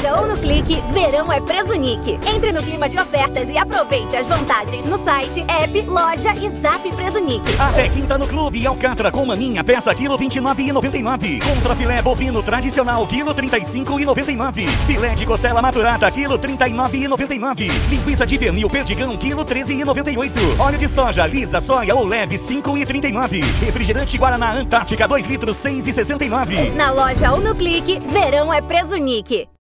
loja ou no clique, verão é Prezunic. Entre no clima de ofertas e aproveite as vantagens no site, app, loja e Zap Prezunic. Até quinta no Clube Alcatra com maminha, peça quilo R$29,99. Contra filé bovino tradicional, quilo R$35,99. Filé de costela maturata, quilo R$39,99. Linguiça de pernil perdigão, quilo R$13,98. Óleo de soja, lisa, soia ou leve, R$5,39. Refrigerante Guaraná Antártica, 2 litros, R$6,69. Na loja ou no clique, verão é Prezunic.